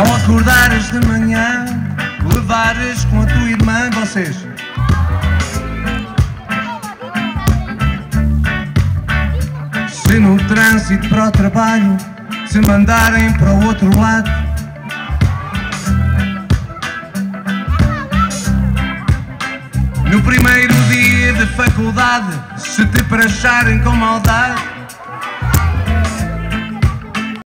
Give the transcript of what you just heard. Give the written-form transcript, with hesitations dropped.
ao acordares de manhã, levares com a tua irmã, vocês. Se no trânsito para o trabalho se mandarem para o outro lado, no primeiro dia de faculdade se te pracharem com maldade,